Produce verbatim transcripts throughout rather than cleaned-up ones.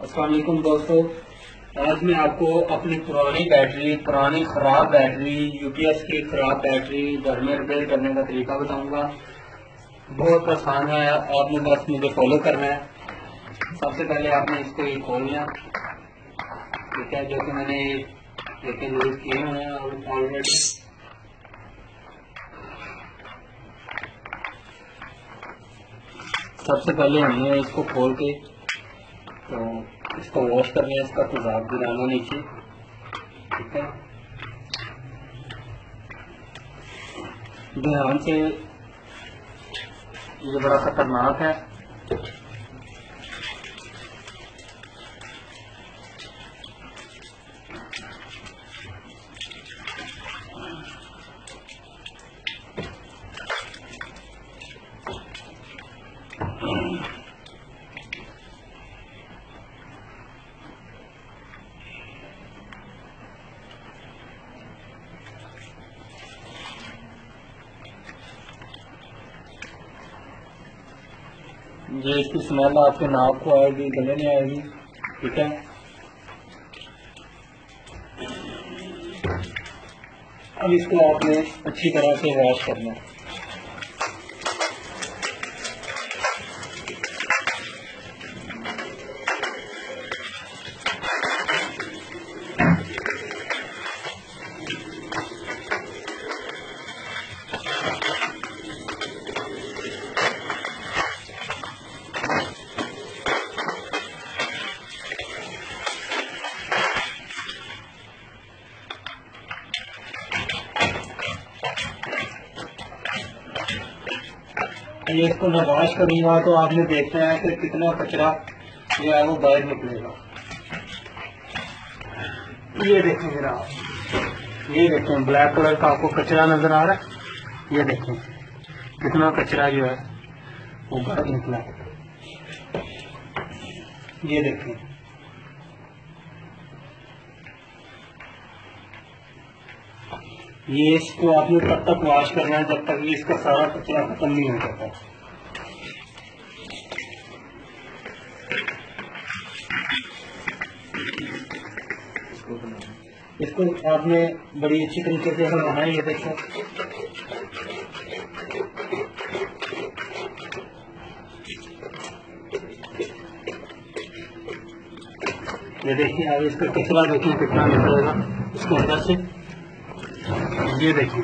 अस्सलाम वालेकुम दोस्तों, आज मैं आपको अपनी पुरानी बैटरी पुरानी खराब बैटरी यूपीएस की खराब बैटरी घर में रिपेयर करने का तरीका बताऊंगा। बहुत आसान है, आपने बस मुझे फॉलो करना है। सबसे पहले आपने इसको ये खोलना, ठीक है, जो कि मैंने लेकिन यूज किए हुए हैं ऑलरेडी। सबसे पहले हमने इसको खोल के तो इसको वॉश करना है, इसका तेजाब गिराना नीचे, ठीक है। ध्यान से, ये बड़ा खतरनाक है। ये इसकी स्मेल आपके नाक को आएगी, गले में आएगी, ठीक है। अब इसको आपने अच्छी तरह से वॉश करना है। ये इसको मैं वॉश करूंगा तो आपने देखना है कि कितना कचरा जो है वो बाहर निकलेगा। ये देखें जरा, ये देखें ब्लैक कलर का आपको कचरा नजर आ रहा है। ये देखें कितना कचरा जो है वो बाहर निकला है। ये देखें, ये इसको आपने तब तक वॉश करना है जब तक ये इसका सारा कचरा खत्म नहीं हो जाता। इसको आपने बड़ी अच्छी तरीके से बनाना है। ये देखो, ये देखिए, अब इसका कचरा देखिए कितना निकलेगा इसके अंदर से। ये देखिए,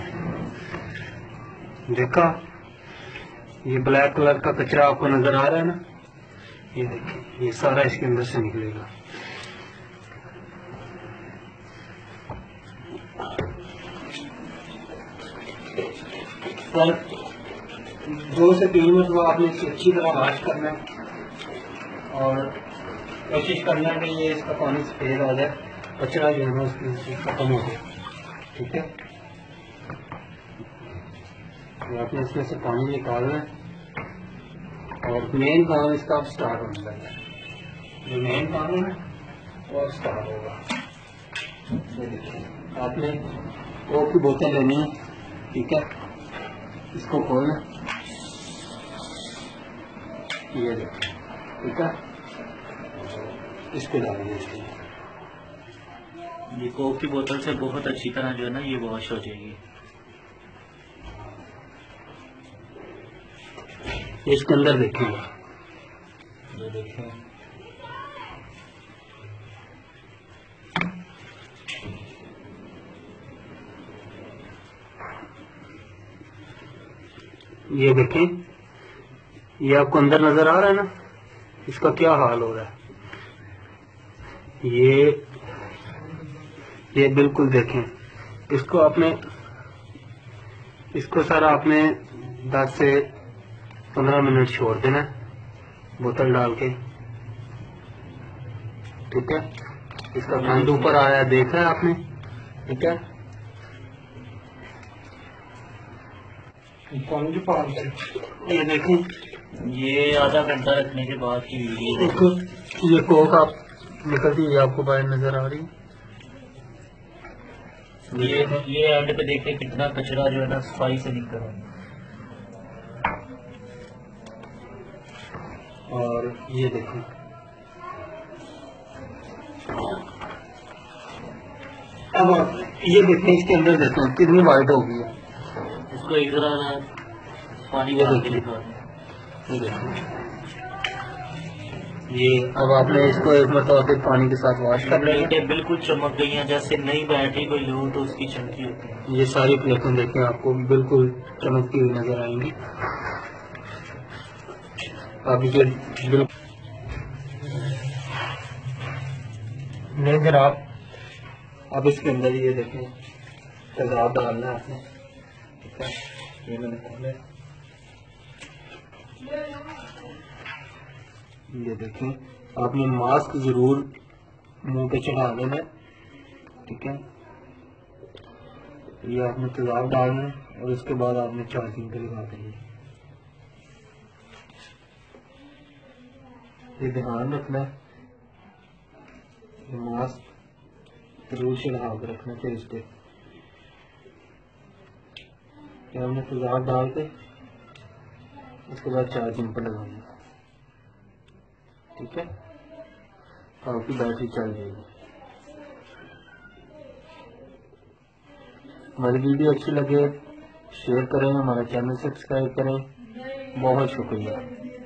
देखा, ये ब्लैक कलर का कचरा आपको नजर आ रहा है ना। ये देखिए, ये सारा इसके अंदर से निकलेगा। पर दो से तीन मिनट बाद आपने इसको अच्छी तरह वॉश करना है और कोशिश करना है कि ये इसका पानी सफेद आ जाए, कचरा जो है ना उसकी खत्म हो जाए, ठीक है। तो आपने इसमें से पानी निकालना है और मेन काम इसका अब स्टार्ट होने लगा है। जो मेन काम है वो स्टार्ट होगा। आपने कोक की बोतल लेनी है, ठीक है। इसको खोलना, ये देखो, ठीक है। इसको डालेंगे इसमें। ये कोक की बोतल से बहुत अच्छी तरह जो है ना ये वॉश हो जाएगी। इसके अंदर देखिएगा, ये देखिए, ये देखें, ये आपको अंदर नजर आ रहा है ना, इसका क्या हाल हो रहा है। ये ये बिल्कुल देखें, इसको आपने इसको सारा आपने दस से पंद्रह मिनट छोड़ देना बोतल डाल के, ठीक है। इसका गंद ऊपर आया देखा है आपने, ठीक है। ये देखें, ये आधा घंटा रखने के बाद की वीडियो। देखो, ये कोक आप निकलती हुई आपको बाहर नजर आ रही है। ये ये एंड पे देखिए कितना कचरा जो है ना सफाई से निकल रहा है। और ये देखो, अब आप ये देखें, इसके अंदर देखें कितनी वाइट हो गई है। इसको एक जरा पानी ये डाल के देखिए, दिखा दें। ये देखिए, ये अब आपने इसको एक मतलब फिर पानी के साथ वॉश कर लेंगे। प्लेटें बिल्कुल चमक गई हैं, जैसे नई बैटरी कोई लो तो उसकी चमकी होती है। ये सारी प्लेटें देखें आपको बिल्कुल चमकती हुई नजर आएंगी। अब ये बिल्कुल लेकर आप अब इसके अंदर ये देखें तेजाब डालना है आपने, ठीक है। ये मैंने खोला, ये देखें, आपने मास्क जरूर मुंह पे चढ़ा देना, ठीक है। ये आपने तेजाब डालना है और उसके बाद आपने चार्जिंग पे लगा देंगे। ये ध्यान रखना है, ये मास्क जरूर चढ़ा कर रखना चाहिए इस पे। ये हमने तेजाब डाल के उसके बाद चार्जिंग पर लगाना, ठीक है। तो आपकी बैटरी चल जाएगी। हमारी वीडियो अच्छी लगे शेयर करें, हमारा चैनल सब्सक्राइब करें। बहुत शुक्रिया।